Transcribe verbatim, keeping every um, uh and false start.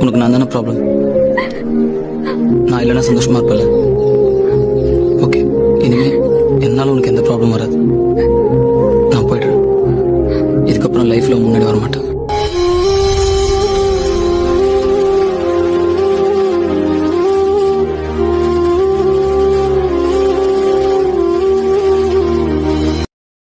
உனக்கு நான் தானே ப்ராப்ளம்? நான் இல்லைன்னா சந்தோஷமா இருப்பல. ஓகே, இனிமே என்னால உனக்கு எந்த ப்ராப்ளம் வராது. நான் போயிடுறேன். இதுக்கப்புறம் லைஃப்ல முன்னாடி வர மாட்டேன்.